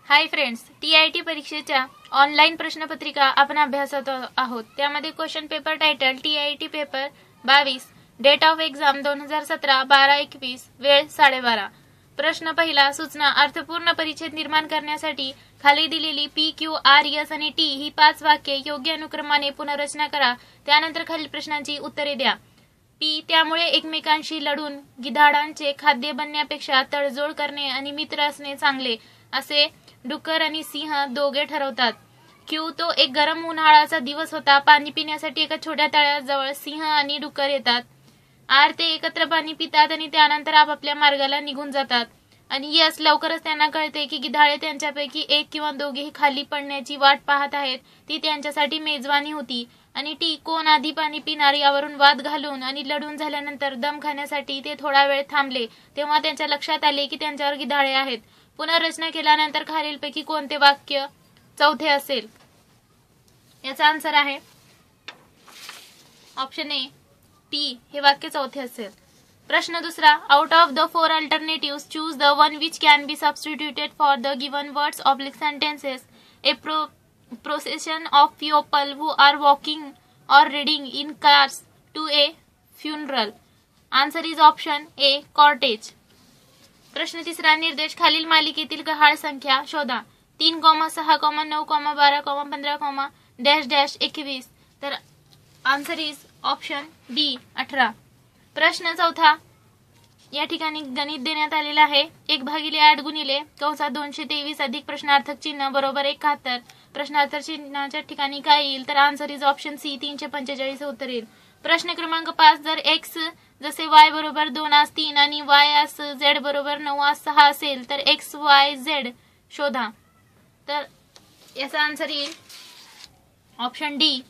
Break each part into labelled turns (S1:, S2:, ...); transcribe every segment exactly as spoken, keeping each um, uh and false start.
S1: High friends, T I T परीक्षेच्या online प्रश्नपत्रिका आपण अभ्यासत आहोत। त्यामध्ये question paper title T I T paper बावीस, डेट ऑफ एक्झाम दोन हजार सतरा बारा एकवीस, वेळ साडेबारा। प्रश्न पहिला, सूचना अर्थपूर्ण परिच्छेद निर्माण करण्यासाठी खाली दिलेली पी क्यू आर एस आणि टी ही पाच वाक्ये योग्य अनुक्रमाने पुनर्रचना करा। त्यानंतर खालील प्रश्नांची उत्तरे द्या। पी, त्यामुळे एकमेकांशी लढून गिधाडांचे खाद्य बनण्यापेक्षा तडजोड करणे आणि मित्र असणे चांगले असे डुक्कर आणि सिंह दोघे ठरवतात। क्यू, तो एक गरम उन्हाळ्याचा दिवस होता। पाणी पिण्यासाठी एका छोट्या तळ्याजवळ सिंह आणि डुक्कर येतात। आर, ते एकत्र पाणी पितात आणि त्यानंतर आपापल्या मार्गाला निघून जातात। आणि यस, लवकरच त्यांना कळते की गिधाडे त्यांच्यापैकी एक किंवा दोघेही खाली पडण्याची वाट पाहत आहेत, ती त्यांच्यासाठी मेजवानी होती। आणि टी, कोण आधी पाणी पिणार यावरून वाद घालून आणि लढून झाल्यानंतर दम खाण्यासाठी ते थोडा वेळ थांबले, तेव्हा त्यांच्या लक्षात आले की त्यांच्यावर गिधाडे आहेत। पुनर्रचना केल्यानंतर खालीलपैकी कोणते वाक्य चौथे असेल? याचा आन्सर आहे ऑप्शन ए, टी हे वाक्य चौथे असेल। प्रश्न दुसरा, out of the four alternatives choose the one which can be substituted for the given words oblique sentences. A pro procession of people who are walking or reading in cars to a funeral. Answer is option A, cortege. प्रश्न तिसरा, निर्देश खालील मालिकेतील गहाळ संख्या शोधा। तीन comma सहा कॉमा नऊ कॉमा बारा कॉमा पंधरा कॉमा डॅश डॅश एकवीस। तर आन्सर इज ऑप्शन डी, अठरा। प्रश्न चौथा, या ठिकाणी गणित देण्यात आलेला आहे। एक भागिले आठ गुणिले कंसात दोनशे तेवीस अधिक प्रश्नार्थक चिन्ह बरोबर एकाहत्तर। प्रश्नार्थक चिन्हाच्या ठिकाणी काय येईल? तर आन्सर इज ऑप्शन सी, तीनशे पंचेचाळीस उत्तर येईल। प्रश्न क्रमांक पाच, जर एक्स जसे वाय बरोबर दोन आस तीन आणि वाय आस झेड बरोबर नऊ आस सहा असेल तर एक्स वाय झेड शोधा। तर याचा आन्सर येईल ऑप्शन डी,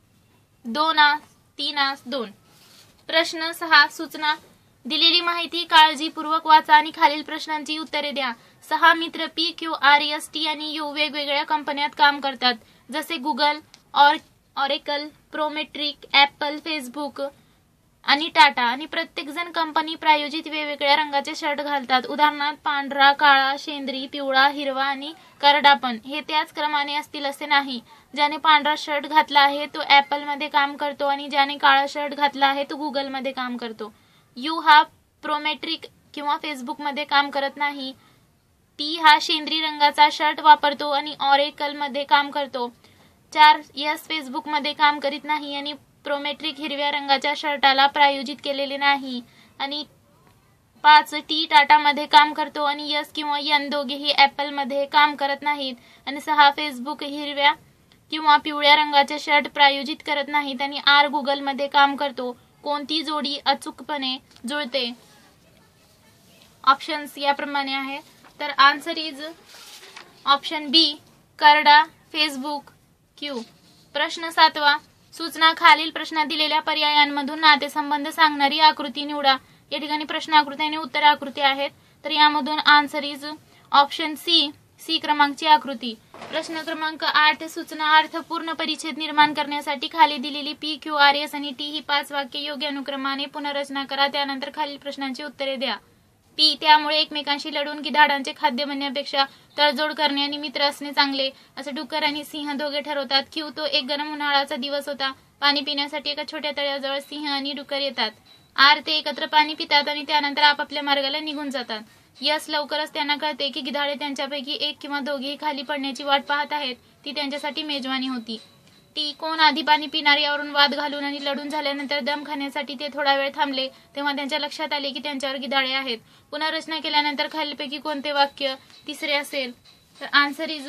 S1: दोन आस तीन आस दोन। प्रश्न सहा, सूचना दिलेली माहिती काळजीपूर्वक वाचा आणि खालील प्रश्नांची उत्तरे द्या। सहा मित्र P Q R S T आणि यू वेगवेगळ्या कंपन्यात काम करतात, जसे Google, or Oracle, Prometric, Apple, Facebook आणि टाटा। आणि प्रत्येक जण कंपनी प्रायोजित वेगवेगळ्या रंगाचे शर्ट घालतात, उदाहरणार्थ पांढरा, काळा, शेंद्री, पिवळा, हिरवा आणि करडापण। हे त्याच क्रमाने असतील असे नाही। ज्याने पांढरा शर्ट घातला आहे तो ऍपल मध्ये काम करतो आणि ज्याने काळा शर्ट घातला आहे तो गुगल मध्ये काम करतो। यू हा प्रोमेट्रिक किंवा फेसबुक मध्ये काम करत नाही। टी हा शेंद्री रंगाचा शर्ट वापरतो आणि ऑरेकल मध्ये काम करतो। चार, यस फेसबुक मध्ये काम करीत नाही आणि प्रोमेट्रिक हिरव्या रंगाच्या शर्टाला प्रायोजित केलेले नाही। आणि पाच, टी टाटा मध्ये काम करतो आणि यस किंवा यन दोघेही ऍपल मध्ये काम करत नाहीत। आणि सहा, फेसबुक हिरव्या किंवा पिवळ्या रंगाचे शर्ट प्रायोजित करत नाहीत आणि आर गुगल मध्ये काम करतो। कोणती जोडी अचूकपणे जुळते? ऑप्शन्स याप्रमाणे आहे। तर आन्सर इज ऑप्शन बी, करडा, फेसबुक, क्यू। प्रश्न सातवा, सूचना खालील प्रश्नात दिलेल्या पर्यायांमधून नातेसंबंध सांगणारी आकृती निवडा। या ठिकाणी प्रश्न आकृती आणि उत्तर आकृती आहेत। तर यामधून answer is option C, C क्रमांकची आकृती। प्रश्न क्रमांक आठ, सूचना अर्थपूर्ण परिच्छेद निर्माण करण्यासाठी खाली दिलेली पी क्यू आर एस आणि टी ही पाच वाक्ये योग्य अनुक्रमाने पुनर्रचना करा। त्यानंतर खालील प्रश्नांची उत्तरे द्या। पी, त्यामुळे एकमेकांशी लढून गिधाडांचे खाद्य बनण्यापेक्षा तडजोड करणे आणि मित्र असणे चांगले असे डुक्कर आणि सिंह दोघे ठरवतात। क्यू, तो एक गरम उन्हाळ्याचा दिवस होता। पाणी पिण्यासाठी एका छोट्या तळ्याजवळ सिंह आणि डुक्कर येतात। आर, ते एकत्र पाणी पितात आणि त्यानंतर आपापल्या मार्गाला निघून जातात। यस, लवकरच त्यांना कळते की गिधाडे त्यांच्यापैकी एक किंवा दोघेही खाली पडण्याची वाट पाहत आहेत, ती त्यांच्यासाठी मेजवानी होती। टी, कोण आधी पाणी पिणार यावरून वाद घालून आणि लढून झाल्यानंतर दम खाण्यासाठी ते थोडा वेळ थांबले, तेव्हा त्यांच्या लक्षात आले की त्यांच्यावर गिधाडे आहेत। पुनर्रचना केल्यानंतर खालीलपैकी कोणते वाक्य तिसरे असेल? तर answer is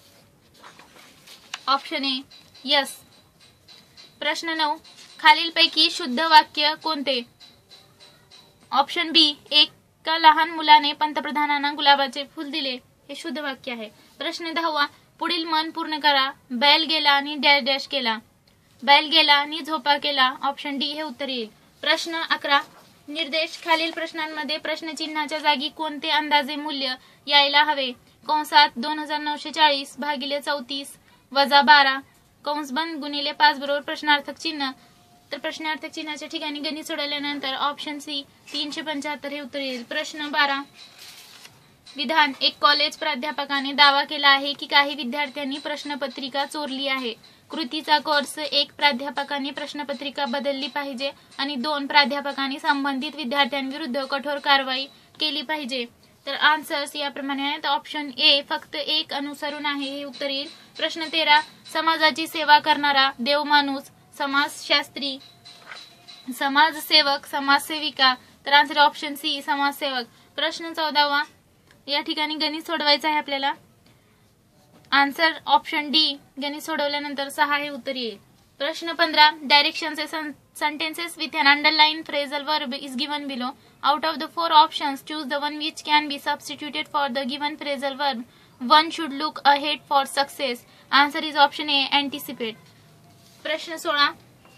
S1: option A, yes. प्रश्न नऊ, खालीलपैकी शुद्ध वाक्य कोणते? ऑप्शन बी, एका लहान मुलाने पंतप्रधानांना गुलाबाचे फूल दिले हे शुद्ध वाक्य आहे। प्रश्न दहावा, पुढील मन पूर्ण करा। बैल गेला आणि डॅश डॅश केला। बैल गेला आणि झोपा केला। ऑप्शन डी हे उत्तर येईल। प्रश्न अकरा, निर्देश खालील प्रश्नांमध्ये प्रश्नचिन्हाच्या जागी कोणते अंदाजे मूल्य यायला हवे? कंसात दोन हजार नऊशे चाळीस भागिले चौतीस वजा बारा कंस बंद गुणिले पाच बरोबर प्रश्नार्थक चिन्ह। तर प्रश्नार्थक चिन्हाच्या ठिकाणी गणित सोडवल्यानंतर ऑप्शन सी, तीनशे पंच्याहत्तर हे उत्तर येईल। प्रश्न बारा, विधान: एक कॉलेज प्राध्यापकाने दावा केला आहे की काही विद्यार्थ्यांनी प्रश्नपत्रिका चोरली आहे. कृतीचा कोर्स: एक प्राध्यापकाने प्रश्नपत्रिका बदलली पाहिजे आणि दोन प्राध्यापकांनी संबंधित विद्यार्थ्यांविरुद्ध कठोर कारवाई केली पाहिजे. तर आन्सर्स याप्रमाणे आहेत. ऑप्शन ए फक्त एक अनुसरून आहे हे उत्तर येईल. प्रश्न तेरा: समाजाची सेवा करणारा देवमाणूस, समाजशास्त्री, समाजसेवक, समाजसेविका. तर आन्सर ऑप्शन सी समाजसेवक. प्रश्न चौदावा या ठिकाणी गणित सोडवायचं आहे आपल्याला. आन्सर ऑप्शन डी गणित सोडवल्यानंतर सहा हे उत्तर येईल. प्रश्न पंधरा: डायरेक्शनचे sentences with an underlined phrasal verb is given below. Out of the four options, choose the one which can be substituted for the given phrasal verb. One should look ahead for success. Answer is option A, anticipate. प्रश्न सोळा: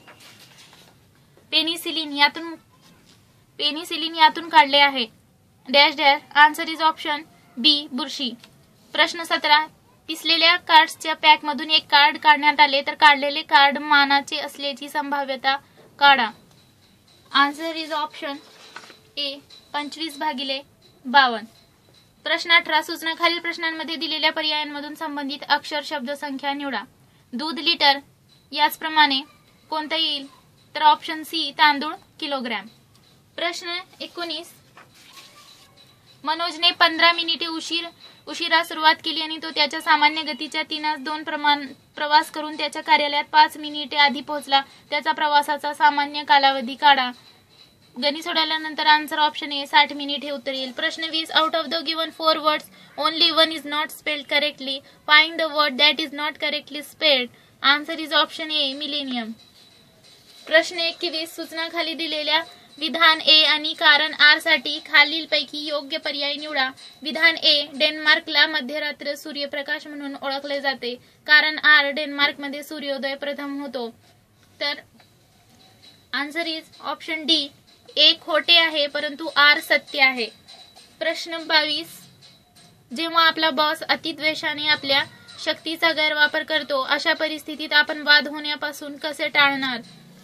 S1: penicillin यातून penicillin यातून काढले आहे. Dash dash. Answer is option B, बुरशी. प्रश्न सतरा: पिसलेल्या कार्ड्सच्या पॅकमधून एक कार्ड काढण्यात आले तर काढलेले कार्ड मानाचे असल्याची संभाव्यता काढा. आन्सर इज ऑप्शन ए, पंचवीस भागिले बावन्न. प्रश्न अठरा: सूचना खालील प्रश्नांमध्ये दिलेल्या पर्यायांमधून संबंधित अक्षर शब्द संख्या निवडा. दूध लिटर याचप्रमाणे कोणता येईल? तर ऑप्शन सी तांदूळ किलोग्रॅम. प्रश्न एकोणीस: मनोजने पंधरा मिनिटे उशीर उशिरा सुरुवात केली आणि तो त्याच्या सामान्य गतीच्या तीनास दोन प्रमाण प्रवास करून त्याच्या कार्यालयात पाच मिनिटे आधी पोहोचला. त्याचा प्रवासाचा सामान्य कालावधी काढा. गणित सोडवल्यानंतर आन्सर ऑप्शन ए साठ मिनिट हे उत्तर येईल. प्रश्न वीस: out of the given four words only one is not spelled correctly. Find the word that is not correctly spelled. Answer is option A, millennium. प्रश्न एकवीस: सूचना खाली दिलेल्या विधान ए आणि कारण आर साठी खालीलपैकी योग्य पर्याय निवडा. विधान ए: डेन्मार्कला मध्यरात्र सूर्यप्रकाश म्हणून ओळखले जाते. कारण आर: डेन्मार्कमध्ये सूर्योदय प्रथम होतो. तर answer is option D, A खोटे आहे परंतु आर सत्य आहे. प्रश्न बावीस: जेव्हा आपला बॉस अतिद्वेषाने आपल्या शक्तीचा गैरवापर करतो अशा परिस्थितीत आपण वाद होण्यापासून कसे टाळणार?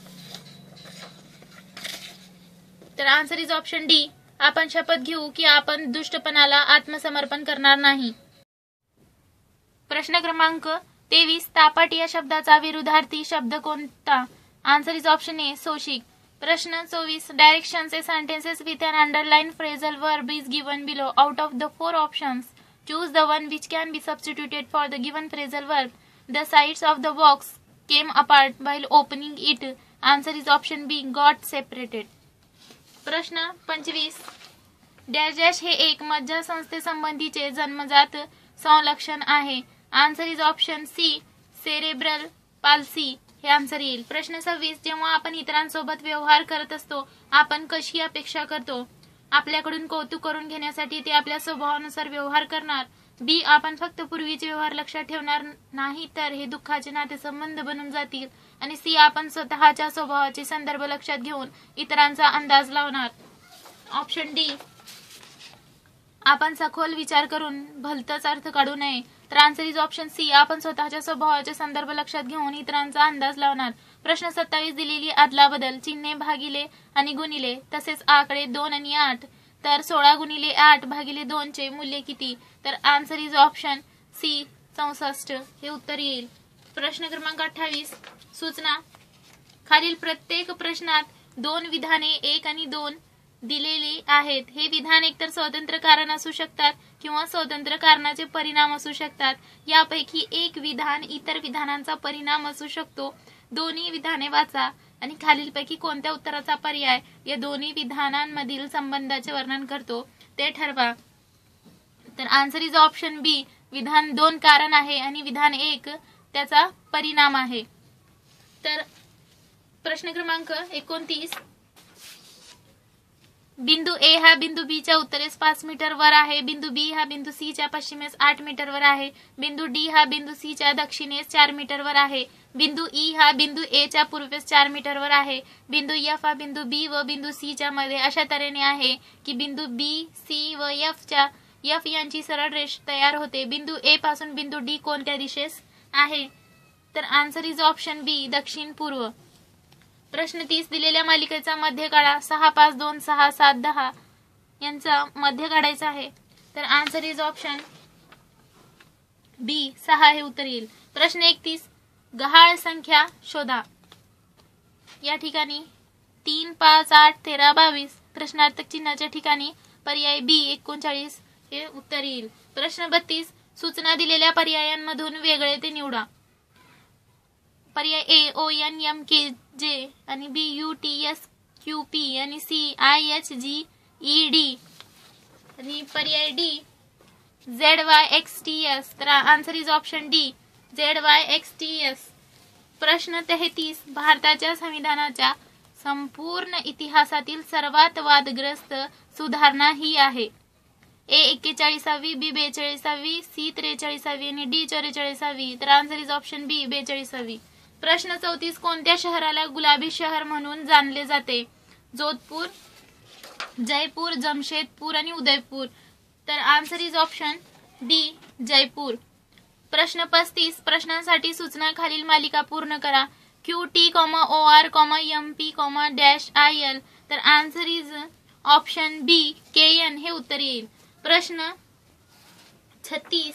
S1: तर आन्सर इज ऑप्शन डी, आपण शपथ घेऊ की आपण दुष्टपणाला आत्मसमर्पण करणार नाही. प्रश्न क्रमांक तेवीस: तापट या शब्दाचा विरुद्धार्थी शब्द कोणता? आन्सर इज ऑप्शन ए, सोशिक. प्रश्न चोवीस: डायरेक्शनचे sentences with an underlined phrasal verb is given below. Out of the four options, choose the one which can be substituted for the given phrasal verb. The sides of the box came apart while opening it. Answer is option B, got separated. प्रश्न पंचवीस: dash dash हे एक मज्जासंस्थेसंबंधीचे जन्मजात संलक्षण आहे. Answer is option C, cerebral palsy हे answer येईल. प्रश्न सव्वीस: जेव्हा आपण इतरांसोबत व्यवहार करत असतो आपण कशी अपेक्षा करतो? आपल्याकडून कौतुक करून घेण्यासाठी ते आपल्या स्वभावानुसार व्यवहार करणार. बी: आपण फक्त पूर्वीचे व्यवहार लक्षात ठेवणार नाही तर हे दुःखाचे नातेसंबंध बनून जातील. आणि सी: आपण स्वतःच्या स्वभावाचे संदर्भ लक्षात घेऊन इतरांचा अंदाज लावणार. ऑप्शन डी: आपण सखोल विचार करून भलताच अर्थ काढू नये. तर आन्सर इज ऑप्शन सी, आपण स्वतःच्या स्वभावाचे संदर्भ लक्षात घेऊन इतरांचा अंदाज लावणार. प्रश्न सत्तावीस: दिलेली आदलाबदल चिन्हे भागिले आणि गुणिले तसेच आकडे दोन आणि आठ. तर सोळा गुणिले आठ भागिले दोन चे मूल्य किती? तर आन्सर इज ऑप्शन सी, चौसष्ट हे उत्तर येईल. प्रश्न क्रमांक अठ्ठावीस: सूचना खालील प्रत्येक प्रश्नात दोन विधाने एक आणि दोन दिलेली आहेत. हे विधान एकतर स्वतंत्र कारण असू शकतात किंवा स्वतंत्र कारणाचे परिणाम असू शकतात. यापैकी एक विधान इतर विधानांचा परिणाम असू शकतो. दोन्ही विधाने वाचा आणि खालीलपैकी कोणत्या उत्तराचा पर्याय या दोन्ही विधानांमधील संबंधाचे वर्णन करतो ते ठरवा. तर आन्सर इज ऑप्शन बी, विधान दोन कारण आहे आणि विधान एक त्याचा परिणाम आहे. तर प्रश्न क्रमांक एकोणतीस: बिंदू ए हा बिंदू बी च्या उत्तरेस पाच मीटर वर आहे. बिंदू बी हा बिंदू सी च्या पश्चिमेस आठ मीटर वर आहे. बिंदू डी हा बिंदू सी च्या दक्षिणेस चार मीटर वर आहे. बिंदू ई हा बिंदू ए च्या पूर्वेस चार मीटर वर आहे. बिंदू एफ हा बिंदू बी व बिंदू सी च्या मध्ये अशा तऱ्हेने आहे की बिंदू बी, सी व एफ च्या एफ यांची सरळ रेष तयार होते. बिंदू ए पासून बिंदू डी कोणत्या दिशेस आहे? तर आन्सर इज ऑप्शन बी, दक्षिण पूर्व. प्रश्न तीस: दिलेल्या मालिकेचा मध्य काढा. सहा, पाच, दोन, सहा, सात, दहा यांचा मध्य काढायचा आहे. तर आन्सर इज ऑप्शन बी सहा हे उत्तर येईल. प्रश्न एकतीस, गहाळ संख्या शोधा. या ठिकाणी तीन पाच आठ तेरा बावीस प्रश्नार्थक चिन्हाच्या ठिकाणी पर्याय बी एकोणचाळीस हे उत्तर येईल. प्रश्न बत्तीस, सूचना दिलेल्या पर्यायांमधून वेगळे ते निवडा. पर्याय ए O N M K J आणि B U T S Q P आणि C I H G E D आणि पर्याय D Z Y X T S. तर answer is option D Z Y X T S. प्रश्न तेहतीस, भारताच्या संविधानाच्या संपूर्ण इतिहासातील सर्वात वादग्रस्त सुधारणा ही आहे. ए एक्केचाळीसावी, बी बेचाळीसावी, सी त्रेचाळीसावी आणि डी चौवेचाळीसावी. तर आन्सर इज ऑप्शन बी बेचाळीसावी. प्रश्न चौतीस, कोणत्या शहराला गुलाबी शहर म्हणून जाणले जाते. जोधपूर, जयपूर, जमशेदपूर आणि उदयपूर. तर answer is option D Jaipur. प्रश्न पस्तीस, प्रश्नांसाठी सूचना खालील मालिका पूर्ण करा. Q T comma O R comma M P comma dash I L. तर answer is option B K N हे उत्तर येईल. प्रश्न छत्तीस,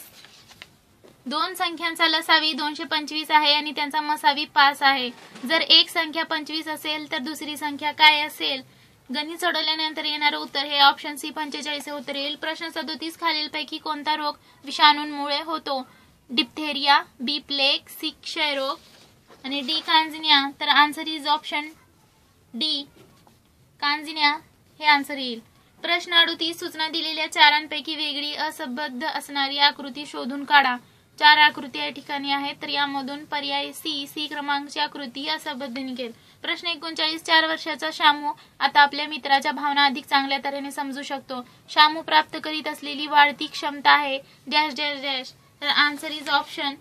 S1: दोन संख्यांचा लसावी दोनशे पंचवीस आहे आणि त्यांचा मसावी पाच आहे. जर एक संख्या पंचवीस असेल तर दुसरी संख्या काय असेल. गणित सोडवल्यानंतर येणारे उत्तर हे ऑप्शन सी पंचेचाळीस हे उत्तर येईल. प्रश्न सदोतीस, खालीलपैकी कोणता रोग विषाणूंमुळे होतो. डिप्थेरिया, बी प्लेग, सी क्षयरोग आणि डी कांजिन्या. तर आन्सर इज ऑप्शन डी कांजिन्या हे आन्सर येईल. प्रश्न अडतीस, सूचना दिलेल्या चारांपैकी वेगळी असंबद्ध असणारी आकृती शोधून काढा. चार आकृती या ठिकाणी आहेत, तर यामधून पर्याय सी सी क्रमांकची आकृती असंबद्ध निघेल. प्रश्न एकोणचाळीस, चार वर्षाचा शामू आता आपल्या मित्राच्या भावना अधिक चांगल्या तऱ्हेने समजू शकतो. शामू प्राप्त करीत असलेली वाढती क्षमता आहे डॅश डॅश डॅश. तर आन्सर इज ऑप्शन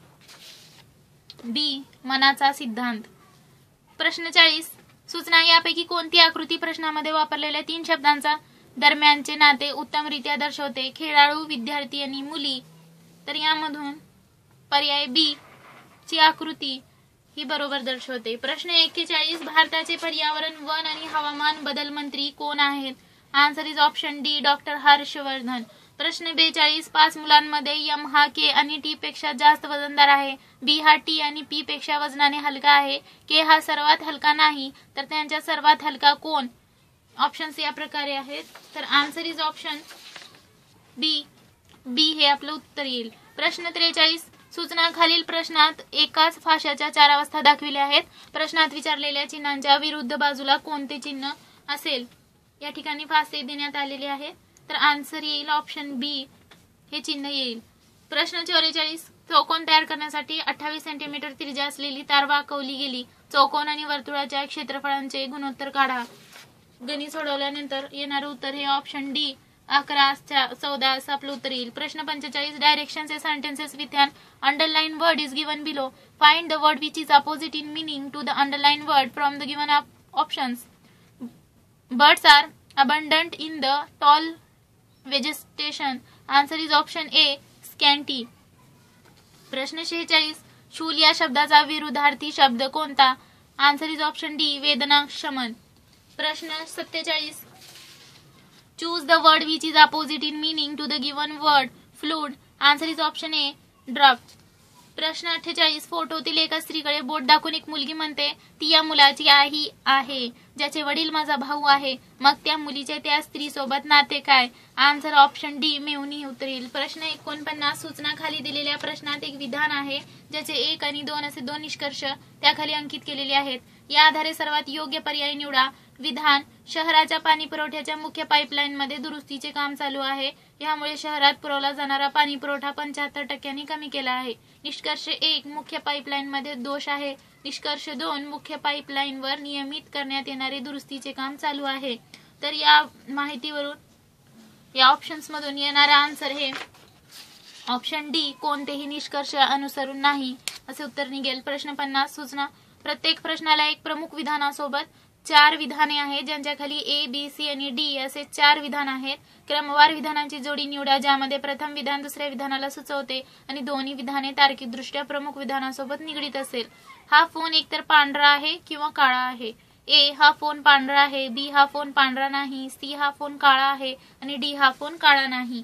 S1: बी मनाचा सिद्धांत. प्रश्न चाळीस, सूचना यापैकी कोणती आकृती प्रश्नामध्ये वापरलेल्या तीन शब्दांचा दरम्यानचे नाते उत्तमरित्या दर्शवते. खेळाडू, विद्यार्थी आणि मुली. तर यामधून पर्याय बी ची आकृती ही बरोबर दर्शवते. प्रश्न एक्केचाळीस, भारताचे पर्यावरण, वन आणि हवामान बदल मंत्री कोण आहेत. Answer is option D doctor Harshvardhan. प्रश्न बेचाळीस, पाच मुलांमध्ये एम हा के आणि टी पेक्षा जास्त वजनदार आहे. बी हा टी आणि पी पेक्षा वजनाने हलका आहे. के हा सर्वात हलका नाही, तर त्यांच्या सर्वात हलका कोण. ऑप्शन्स या प्रकारे आहेत. तर answer is option B B हे आपलं उत्तर येईल. प्रश्न त्रेचाळीस, सूचना खालील प्रश्नात एकाच फाशाच्या चार अवस्था दाखविल्या आहेत. प्रश्नात विचारलेल्या चिन्हांच्या विरुद्ध बाजूला कोणते चिन्ह असेल. या ठिकाणी फासे देण्यात आलेले आहे, तर आन्सर येईल ऑप्शन बी हे चिन्ह येईल. प्रश्न चौवेचाळीस, चौकोन तयार करण्यासाठी अठ्ठावीस सेंटीमीटर त्रिज्या असलेली तार वाकवली गेली. चौकोन आणि वर्तुळाच्या क्षेत्रफळांचे गुणोत्तर काढा. गणित सोडवल्यानंतर येणारे उत्तर हे ऑप्शन डी अकरा चौदा असं आपलं उत्तर येईल. प्रश्न पंचेचाळीस, directions sentences with an underline word is given below. Find the word which is opposite in meaning to the underline word from the given options. Birds are abundant in the tall vegetation. Answer is option A scanty. प्रश्न शेहेचाळीस, शूल या शब्दाचा विरुद्धार्थी शब्द कोणता. Answer is option D वेदना शमन. प्रश्न सत्तेचाळीस, choose the word which is opposite in meaning to the given word flood. Answer is option A draft. प्रश्न अठ्ठेचाळीस, फोटोतील एका स्त्रीकडे बोट दाखवून एक मुलगी म्हणते ती या मुलाची आई आहे, ज्याचे वडील माझा भाऊ आहे. मग त्या मुलीचे त्या स्त्री सोबत नाते काय. आन्सर ऑप्शन डी मेहुणी उत्तर येईल. प्रश्न एकोणपन्नास, सूचना खाली दिलेल्या प्रश्नात एक विधान आहे ज्याचे एक आणि दोन असे दोन निष्कर्ष त्याखाली अंकित केलेले आहेत. या आधारे सर्वात योग्य पर्याय निवडा. विधान, शहराच्या पाणी पुरवठ्याच्या मुख्य पाईपलाईन मध्ये दुरुस्तीचे काम चालू आहे. यामुळे शहरात पुरवला जाणारा पाणी पुरवठा पंच्याहत्तर टक्क्यांनी कमी केला आहे. निष्कर्ष एक, मुख्य पाईपलाईन मध्ये दोष आहे. निष्कर्ष दोन, मुख्य पाईपलाईनवर नियमित करण्यात येणारे दुरुस्तीचे काम चालू आहे. तर या माहितीवरून या ऑप्शन्स मधून येणारा आन्सर हे ऑप्शन डी कोणतेही निष्कर्ष अनुसरून नाही असे उत्तर निघेल. प्रश्न पन्नास, सूचना प्रत्येक प्रश्नाला एक प्रमुख विधानासोबत चार विधाने आहेत ज्यांच्या खाली ए बी सी आणि डी असे चार विधान आहेत. क्रमवार विधानांची जोडी निवडा ज्यामध्ये प्रथम विधान दुसऱ्या विधानाला सुचवते आणि दोन्ही विधाने तार्किकदृष्ट्या प्रमुख विधानासोबत निगडीत असेल. हा फोन एकतर पांढरा आहे किंवा काळा आहे. ए हा फोन पांढरा आहे, बी हा फोन पांढरा नाही, सी हा फोन काळा आहे आणि डी हा फोन काळा नाही.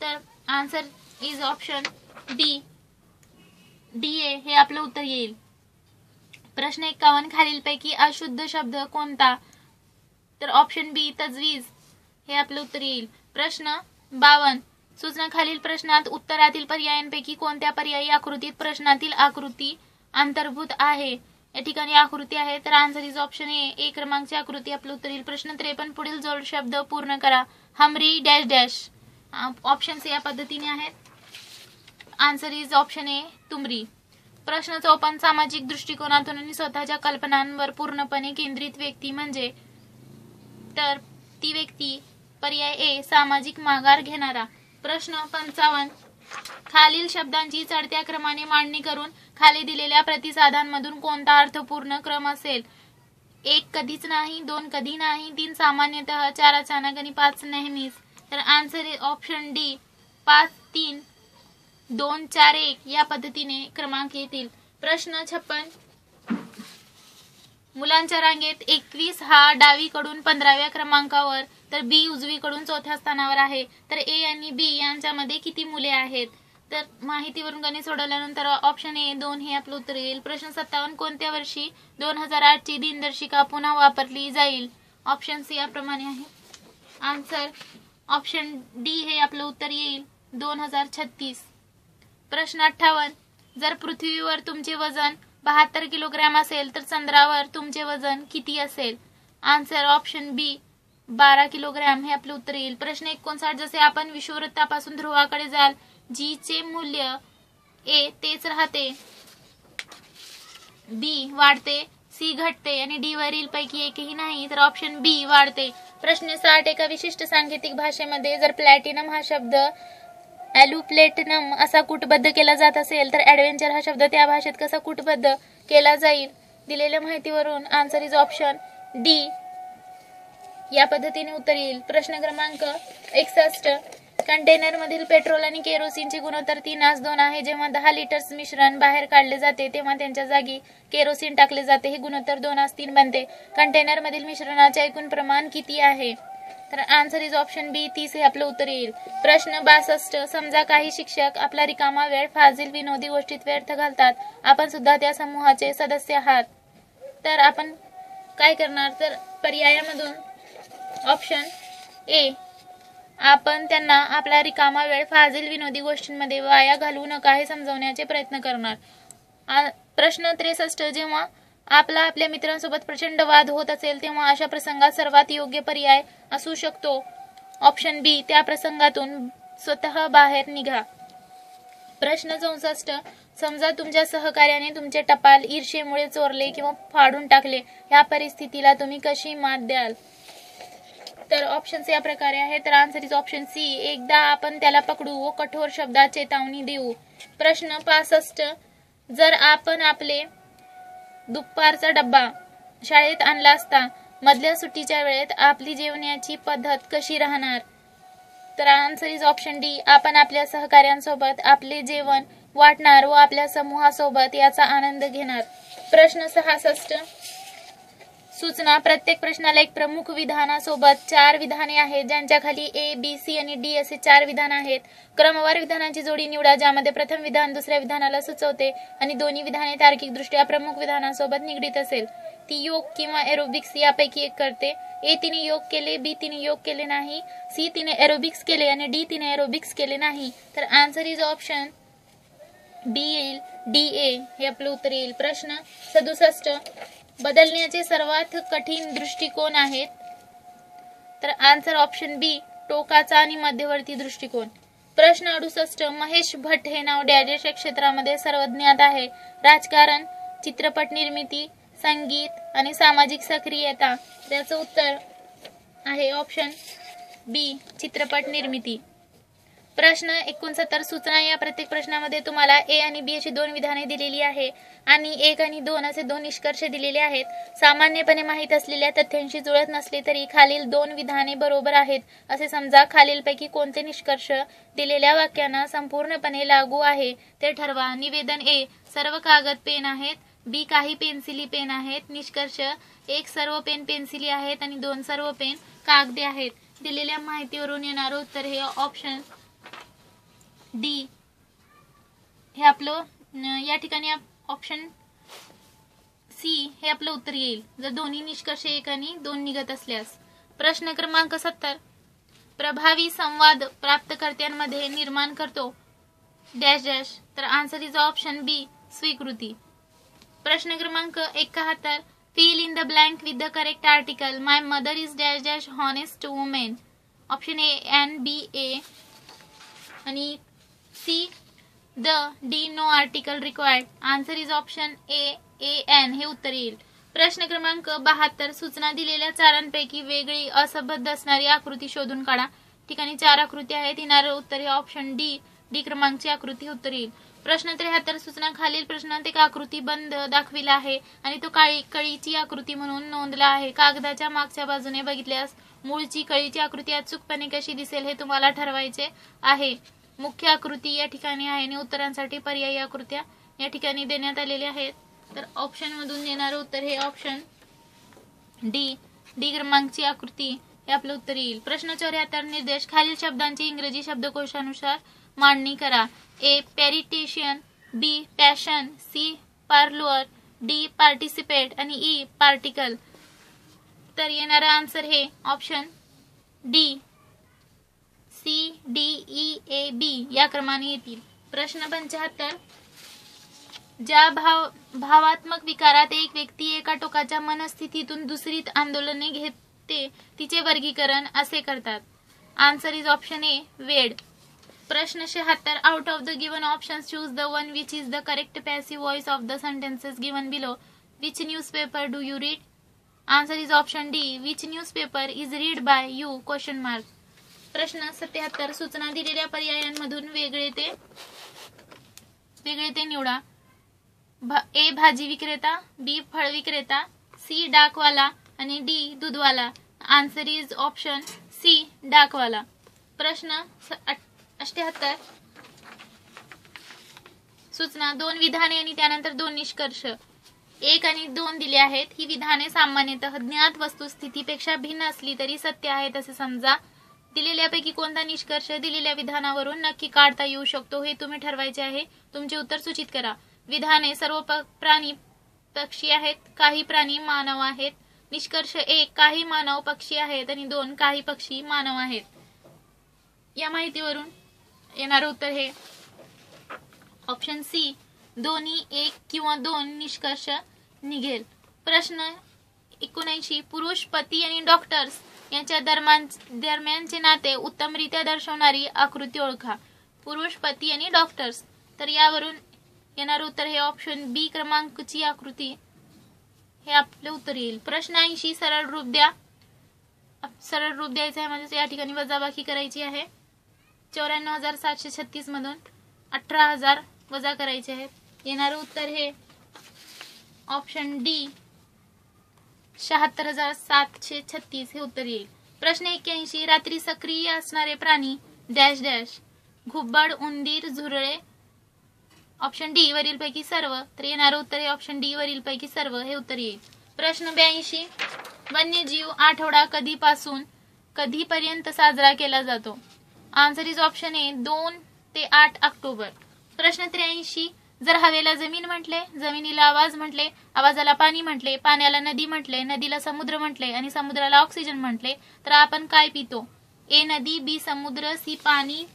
S1: तर answer is option D D A हे आपलं उत्तर येईल. प्रश्न एक्कावन्न खालीलपैकी अशुद्ध शब्द कोणता? तर ऑप्शन बी तजवीज हे आपलं उत्तर येईल. प्रश्न बावन्न सूचना खालील प्रश्नात उत्तरातील पर्यायांपैकी कोणत्या पर्यायी आकृतीत प्रश्नातील आकृती अंतर्भूत आहे? या ठिकाणी आकृती आहे तर answer is option A A क्रमांकची आकृती आपलं उत्तर येईल. प्रश्न त्रेपन्न पुढील जोड शब्द पूर्ण करा. हमरी डॅश डॅश. ऑप्शन या पद्धतीने आहेत. Answer is option A Thumri. प्रश्न चौपन्न सामाजिक दृष्टिकोनातून आणि स्वतःच्या कल्पनांवर पूर्णपणे केंद्रित व्यक्ती म्हणजे? तर ती व्यक्ती पर्याय ए सामाजिक माघार घेणारा. प्रश्न पंचावन्न खालील शब्दांची चढत्या क्रमाने मांडणी करून खाली दिलेल्या प्रतिसादांमधून कोणता अर्थपूर्ण क्रम असेल? एक कधीच नाही, दोन कधी नाही, तीन सामान्यतः, चार अचानक आणि पाच नेहमीच. तर आन्सर इज ऑप्शन डी पाच तीन दोन चार एक या पद्धतीने क्रमांक येतील. प्रश्न छप्पन्न मुलांच्या रांगेत एकवीस हा डावीकडून पंधराव्या क्रमांकावर तर बी उजवीकडून चौथ्या स्थानावर आहे. तर ए आणि बी यांच्यामध्ये किती मुले आहेत? तर माहितीवरून गणित सोडवल्यानंतर ऑप्शन ए दोन हे आपलं उत्तर येईल. प्रश्न सत्तावन्न कोणत्या वर्षी दोन हजार आठ ची दिनदर्शिका पुन्हा वापरली जाईल? ऑप्शन सी याप्रमाणे आहे. आन्सर ऑप्शन डी हे आपलं उत्तर येईल दोन हजार छत्तीस. प्रश्न अठ्ठावन्न जर पृथ्वीवर तुमचे वजन बहात्तर किलोग्रॅम असेल तर चंद्रावर तुमचे वजन किती असेल? आन्सर ऑप्शन बी बारा किलोग्रॅम हे आपले उत्तर येईल. प्रश्न एकोणसाठ जसे आपण विषुववृत्तापासून ध्रुवाकडे जाल जी चे मूल्य ए तेच राहते, बी वाढते, सी घटते आणि डी वरील पैकी एकही नाही तर ऑप्शन बी वाढते. प्रश्न साठ एका विशिष्ट सांकेतिक भाषेमध्ये जर प्लॅटिनम हा शब्द ॲल्युप्लेटिनम असा कूटबद्ध केला जात असेल तर ॲडव्हेंचर हा शब्द त्या भाषेत कसा कूटबद्ध केला जाईल? दिलेल्या माहितीवरून आन्सर इज ऑप्शन डी या पद्धतीने उत्तर येईल. प्रश्न क्रमांक एकसष्ट कंटेनर मधील पेट्रोल आणि केरोसिनचे गुणोत्तर तीन दोन आहे. जेव्हा दहा लिटर्स मिश्रण बाहेर काढले जाते तेव्हा त्यांच्या जागी केरोसिन टाकले जाते. हे गुणोत्तर दोन तीन बनते. कंटेनर मधील मिश्रणाचे एकूण प्रमाण किती आहे? तर आन्सर इज ऑप्शन बी तीस हे आपलं उत्तर येईल. प्रश्न बासष्ट समजा काही शिक्षक आपला रिकामा वेळ फाजील विनोदी गोष्टीत व्यर्थ घालतात. आपण सुद्धा त्या समूहाचे सदस्य आहात तर आपण काय करणार? तर पर्यायामधून ऑप्शन ए आपण त्यांना आपला रिकामा वेळ फाजील विनोदी गोष्टींमध्ये वाया घालवू नका हे समजवण्याचे प्रयत्न करणार. प्रश्न त्रेसष्ट जेव्हा आपला आपल्या मित्रांसोबत प्रचंड वाद होत असेल तेव्हा अशा प्रसंगात सर्वात योग्य पर्याय असू शकतो ऑप्शन बी त्या प्रसंगातून स्वतः बाहेर निघा. प्रश्न चौसष्ट समजा तुमच्या सहकार्याने तुमचे टपाल ईर्ष्येमुळे चोरले किंवा फाडून टाकले. या परिस्थितीला तुम्ही कशी मात द्याल? तर ऑप्शन्स या प्रकारे आहे. तर आन्सर इज ऑप्शन सी एकदा आपण त्याला पकडू व कठोर शब्दात चेतावणी देऊ. प्रश्न पासष्ट जर आपण आपले दुपारचा डब्बा शाळेत आणला असता मधल्या सुट्टीच्या वेळेत आपली जेवण्याची पद्धत कशी राहणार? तर आन्सर इज ऑप्शन डी आपण आपल्या सहकार्यांसोबत आपले जेवण वाटणार व आपल्या समूहासोबत याचा आनंद घेणार. प्रश्न सहासष्ट सूचना प्रत्येक प्रश्नाला एक प्रमुख विधानासोबत चार विधाने आहेत ज्यांच्या खाली ए बी सी आणि डी असे चार विधान आहेत. क्रमवार विधानांची जोडी निवडा ज्यामध्ये प्रथम विधान दुसऱ्या विधानाला सुचवते आणि दोन्ही विधाने तार्किक दृष्ट्या प्रमुख विधानासोबत निगडीत असेल. ती योग किंवा एरोबिक्स यापैकी एक करते. ए तिने योग केले, बी तिने योग केले नाही, सी तिने एरोबिक्स केले आणि डी तिने एरोबिक्स केले नाही. तर आन्सर इज ऑप्शन बी येईल डी ए हे आपलं उत्तर येईल. प्रश्न सदुसष्ट बदलण्याचे सर्वात कठीण दृष्टिकोन आहेत. तर आन्सर ऑप्शन बी टोकाचा आणि मध्यवर्ती दृष्टिकोन. प्रश्न अडुसष्ट महेश भट्ट हे नाव डॅश क्षेत्रामध्ये सर्वज्ञात आहे. राजकारण, चित्रपट निर्मिती, संगीत आणि सामाजिक सक्रियता. त्याचं उत्तर आहे ऑप्शन बी चित्रपट निर्मिती. प्रश्न एकोणसत्तर सूचना या प्रत्येक प्रश्नामध्ये तुम्हाला ए आणि बी अशी दोन विधाने दिलेली आहे आणि एक आणि दोन असे दोन निष्कर्ष दिलेले आहेत. सामान्यपणे माहीत असलेल्या तथ्यांशी जुळत नसले तरी खालील दोन विधाने बरोबर आहेत असे समजा. खालीलपैकी कोणते निष्कर्ष दिलेल्या वाक्यांना संपूर्णपणे लागू आहे ते ठरवा. निवेदन ए सर्व कागद पेन आहेत, बी काही पेन्सिली पेन आहेत. निष्कर्ष एक सर्व पेन पेन्सिली आहेत आणि दोन सर्व पेन कागदे आहेत. दिलेल्या माहितीवरून येणारे उत्तर हे ऑप्शन डी हे आपलं या ठिकाणी ऑप्शन सी हे आपलं उत्तर येईल जर दोन्ही निष्कर्ष एक आणि दोन निघत असल्यास. प्रश्न क्रमांक सत्तर. प्रभावी संवाद प्राप्तकर्त्यांमध्ये निर्माण करतो डॅश डॅश. तर आन्सर इज ऑप्शन बी स्वीकृती. प्रश्न क्रमांक एकाहत्तर. Fill in the blank with the correct article. My mother is dash dash honest woman. Option A an B A आणि C the D no article required. Answer is option A an एन हे उत्तर येईल. प्रश्न क्रमांक बहात्तर. सूचना दिलेल्या चारांपैकी वेगळी असंबद्ध असणारी आकृती शोधून काढा. ठिकाणी चार आकृती आहेत. येणारं उत्तर हे ऑप्शन डी डी क्रमांकची आकृती उत्तर येईल. प्रश्न त्र्याहत्तर. सूचना खालील प्रश्नात एक आकृती बंद दाखविला आहे आणि तो काळी कळीची आकृती म्हणून नोंदला आहे. कागदाच्या मागच्या बाजूने बघितल्यास मूळची कळीची आकृती अचूकपणे कशी दिसेल हे तुम्हाला ठरवायचे आहे. मुख्य आकृती या ठिकाणी आहे आणि उत्तरांसाठी पर्यायी आकृत्या या ठिकाणी देण्यात आलेल्या आहेत. तर ऑप्शन मधून येणारं उत्तर हे ऑप्शन डी डी क्रमांकची आकृती हे आपलं उत्तर येईल. प्रश्न चौऱ्याहत्तर. निर्देश खालील शब्दांची इंग्रजी शब्दकोशानुसार मांडणी करा. A partition, B passion, C parlour, D participate आणि ई पार्टिकल. तर येणारा आन्सर हे option D C D E A B या क्रमाने येतील. प्रश्न पंचाहत्तर. ज्या भाव भावात्मक विकारात एक व्यक्ती एका टोकाच्या मनस्थितीतून दुसरीत आंदोलने घेते तिचे वर्गीकरण असे करतात. Answer is option A wed. प्रश्न शहात्तर. Out of the given options choose the one which is the correct passive voice of the sentences given below. Which newspaper do you read. Answer is option D which newspaper is read by you question mark. प्रश्न सत्याहत्तर. सूचना दिलेल्या पर्यायांमधून वेगळे ते वेगळे ते निवडा. ए भाजी विक्रेता, बी फळ विक्रेता, सी डाकवाला आणि डी दूधवाला. आन्सर इज ऑप्शन सी डाकवाला. प्रश्न अठ्ठ्याहत्तर. सूचना. दोन विधाने आणि त्यानंतर दोन निष्कर्ष एक आणि दोन दिले आहेत. ही विधाने सामान्यतः ज्ञात वस्तुस्थितीपेक्षा भिन्न असली तरी सत्य आहेत असे समजा. दिलेल्यापैकी कोणता निष्कर्ष दिलेल्या विधानावरून नक्की काढता येऊ शकतो हे तुम्ही ठरवायचे आहे. तुमचे उत्तर सूचित करा. विधाने सर्व प्राणी पक्षी आहेत, काही प्राणी मानव आहेत. निष्कर्ष एक काही मानव पक्षी आहेत आणि दोन काही पक्षी मानव आहेत. या माहितीवरून येणारे उत्तर हे ऑप्शन सी दोन्ही एक किंवा दोन निष्कर्ष निघेल. प्रश्न एकोणऐंशी. पुरुष पती आणि डॉक्टर्स यांच्या दरम्यान दरम्यानचे नाते उत्तमरित्या दर्शवणारी आकृती ओळखा. पुरुष पती आणि डॉक्टर्स. तर यावरून येणारे उत्तर हे ऑप्शन बी क्रमांकची आकृती हे आपले उत्तर येईल. प्रश्न ऐंशी. सरळ रूप द्या. सरळ रूप द्यायचं आहे म्हणजे या ठिकाणी वजाबाकी करायची आहे. चौऱ्याण्णव हजार सातशे छत्तीस मधून अठरा हजार वजा करायचे आहेत. येणारे उत्तर हे ऑप्शन डी शहात्तर हजार सातशे छत्तीस हे उत्तर येईल. प्रश्न एक्क्याऐंशी. रात्री सक्रिय असणारे प्राणी डॅश डॅश. घुबड, उंदीर, झुरळे. ऑप्शन डी वरील पैकी सर्व. तर येणारे उत्तर हे ऑप्शन डी वरील पैकी सर्व हे उत्तर येईल. प्रश्न ब्याऐंशी. वन्यजीव आठवडा कधीपासून कधीपर्यंत साजरा केला जातो. आन्सर इज ऑप्शन ए दोन ते आठ ऑक्टोबर. प्रश्न त्र्याऐंशी. जर हवेला जमीन म्हटले, जमिनीला आवाज म्हटले, आवाजाला पाणी म्हटले, पाण्याला नदी म्हटले, नदीला समुद्र म्हटले आणि समुद्राला ऑक्सिजन म्हटले तर आपण काय पितो. ए नदी, बी समुद्र, सी पाणी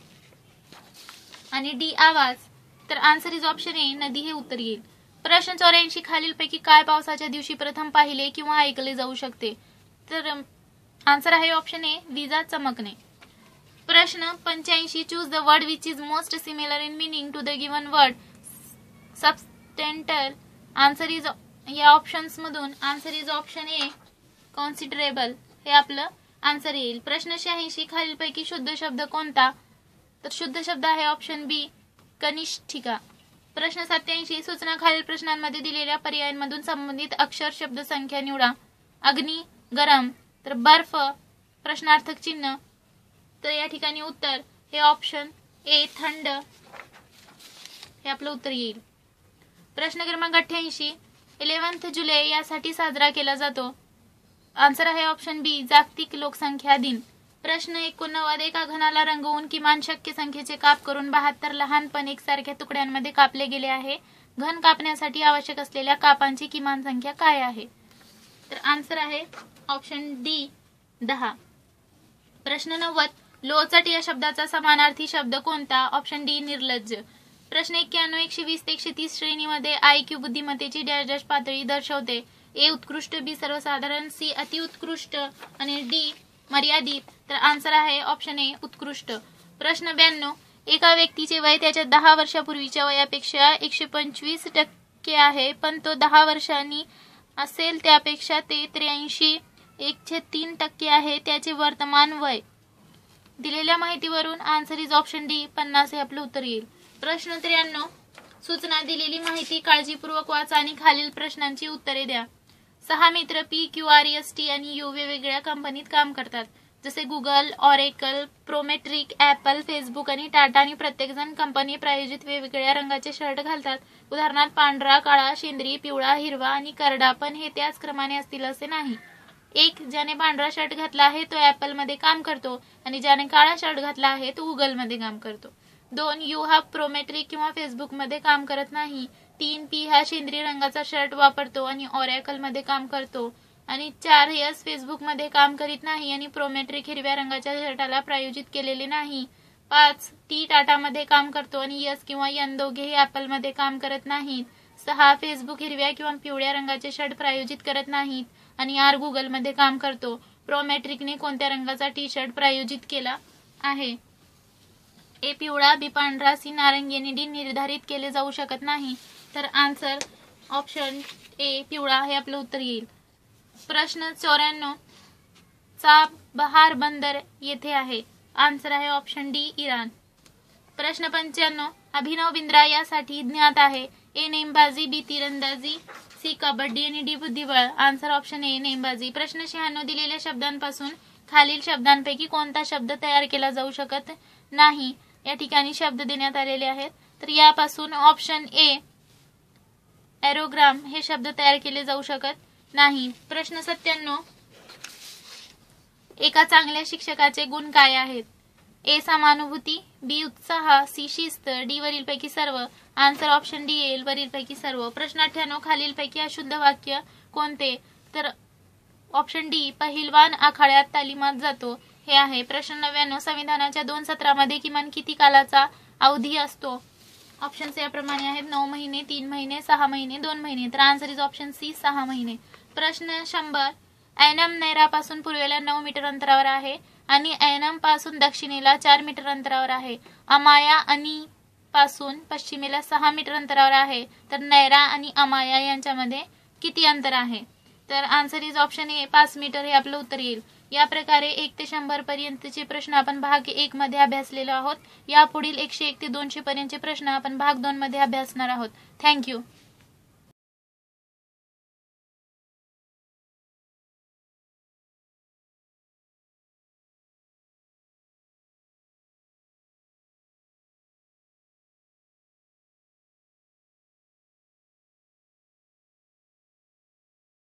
S1: आणि डी आवाज. तर आन्सर इज ऑप्शन ए नदी हे उत्तर येईल. प्रश्न चौऱ्याऐंशी. खालीलपैकी काय पावसाच्या दिवशी प्रथम पाहिले किंवा ऐकले जाऊ शकते. तर आन्सर आहे ऑप्शन ए विजा चमकणे. प्रश्न पंच्याऐंशी. Choose the word which is most similar in meaning to the given word substantial. Answer is या ऑप्शन्स मधून answer is option A considerable हे आपलं आन्सर येईल. प्रश्न शहाऐंशी. खालीलपैकी शुद्ध शब्द कोणता. तर शुद्ध शब्द आहे ऑप्शन बी कनिष्ठिका. प्रश्न सत्याऐंशी. सूचना खालील प्रश्नांमध्ये दिलेल्या पर्यायांमधून संबंधित अक्षर शब्द संख्या निवडा. अग्नी, गरम, तर बर्फ, प्रश्नार्थक चिन्ह. तर या ठिकाणी उत्तर हे ऑप्शन ए थंड हे आपलं उत्तर येईल. प्रश्न क्रमांक अठ्ठ्याऐंशी. इलेव्हन्थ जुलै यासाठी साजरा केला जातो. आन्सर आहे ऑप्शन बी जागतिक लोकसंख्या दिन. प्रश्न एकोणनव्वद. एका घनाला रंगवून किमान शक्य संख्येचे काप करून बहात्तर लहानपण एकसारख्या तुकड्यांमध्ये कापले गेले आहे. घन कापण्यासाठी आवश्यक असलेल्या कापांची किमान संख्या काय आहे? तर आन्सर आहे ऑप्शन डी दहा. प्रश्न नव्वद. लोचट या शब्दाचा समानार्थी शब्द कोणता? ऑप्शन डी निर्लज्ज. प्रश्न एक्क्याण्णव. एकशे वीस ते एकशे तीस श्रेणीमध्ये आय क्यू बुद्धिमत्तेची डॅश डॅश पातळी दर्शवते. ए उत्कृष्ट, बी सर्वसाधारण, सी अतिउत्कृष्ट आणि डी मर्यादित. तर आन्सर आहे ऑप्शन ए उत्कृष्ट. प्रश्न ब्याण्णव. एका व्यक्तीचे वय त्याच्या दहा वर्षापूर्वीच्या वयापेक्षा एकशे पंचवीस टक्के आहे, पण तो दहा वर्षांनी असेल त्यापेक्षा ते त्र्याऐंशी एकशे तीन टक्के आहे. त्याचे वर्तमान वय. दिलेल्या माहितीवरून आन्सर इज ऑप्शन डी पन्नास हे आपलं उत्तर येईल. प्रश्न त्र्याण्णव. सूचना. दिलेली माहिती काळजीपूर्वक वाचा आणि खालील प्रश्नांची उत्तरे द्या. सहा मित्र P Q R S T आणि यू वेगवेगळ्या कंपनीत काम करतात, जसे Google, Oracle, Prometric, Apple, Facebook आणि टाटा, आणि प्रत्येकजण कंपनी प्रायोजित वेगवेगळ्या रंगाचे शर्ट घालतात. उदाहरणार्थ पांढरा, काळा, शेंद्री, पिवळा, हिरवा आणि करडा, पण हे त्याच क्रमाने असतील असे नाही. एक. ज्याने पांढरा शर्ट घातला आहे तो ऍपल मध्ये काम करतो आणि ज्याने काळा शर्ट घातला आहे तो गुगल मध्ये काम करतो. दोन. यू हा प्रोमेट्रिक किंवा फेसबुक मध्ये काम करत नाही. तीन. पी हा शेंद्री रंगाचा शर्ट वापरतो आणि ऑरॅकल मध्ये काम करतो. आणि चार. यस फेसबुक मध्ये काम करीत नाही आणि प्रोमेट्रिक हिरव्या रंगाच्या शर्टाला प्रायोजित केलेले नाही. पाच. टी टाटा मध्ये काम करतो आणि यस किंवा यन दोघेही ऍपल मध्ये काम करत नाहीत. सहा. फेसबुक हिरव्या किंवा पिवळ्या रंगाचे शर्ट प्रायोजित करत नाहीत आणि आर गुगल मध्ये काम करतो. प्रोमेट्रिकने कोणत्या रंगाचा टी शर्ट प्रायोजित केला आहे? ए पिवळा, बी पांढरा, सी नारंगी आणि डी निर्धारित केले जाऊ शकत नाही. तर आन्सर ऑप्शन ए पिवळा हे आपलं उत्तर येईल. प्रश्न चौऱ्याण्णव. चा बहार बंदर येथे आहे. आन्सर आहे ऑप्शन डी इराण. प्रश्न पंच्याण्णव. अभिनव बिंद्रा यासाठी ज्ञात आहे. ए नेमबाजी, बी तीरंदाजी, सी कबड्डी आणि डी बुद्धिबळ. आन्सर ऑप्शन ए नेमबाजी. प्रश्न शहाण्णव. दिलेल्या शब्दांपासून खालील शब्दांपैकी कोणता शब्द तयार केला जाऊ शकत नाही? या ठिकाणी शब्द देण्यात आलेले आहेत. तर यापासून ऑप्शन ए एरोग्राम हे शब्द तयार केले जाऊ शकत नाही. प्रश्न सत्त्याण्णव. एका चांगल्या शिक्षकाचे गुण काय आहेत? ए समानुभूती, बी उत्साह, सी शिस्त, डी वरीलपैकी सर्व. आन्सर ऑप्शन डी येईल वरीलपैकी सर्व. प्रश्न अठ्ठ्याण्णव. खालीलपैकी अशुद्ध वाक्य कोणते? तर ऑप्शन डी पहिलवान आखाड्यात तालिमात जातो हे आहे. प्रश्न नव्याण्णव. संविधानाच्या दोन सत्रामध्ये किमान किती कालाचा अवधी असतो? ऑप्शन्स याप्रमाणे आहेत. नऊ महिने, तीन महिने, सहा महिने, दोन महिने. तर आन्सर इज ऑप्शन सी सहा महिने. प्रश्न शंभर. ऐनम नैरापासून पूर्वेला नऊ मीटर अंतरावर आहे आणि ऐनम पासून दक्षिणेला चार मीटर अंतरावर आहे. अमाया आणि पासून पश्चिमेला सहा मीटर अंतरावर आहे. तर नैरा आणि अमाया यांच्यामध्ये किती अंतर आहे? तर आन्सर इज ऑप्शन ए पाच मीटर हे आपलं उत्तर येईल. या प्रकारे एक ते शंभर पर्यंतचे प्रश्न आपण भाग एक मध्ये अभ्यासलेलो आहोत. यापुढील एकशे एक ते दोनशे पर्यंतचे प्रश्न आपण भाग दोन मध्ये अभ्यासणार आहोत. थँक्यू.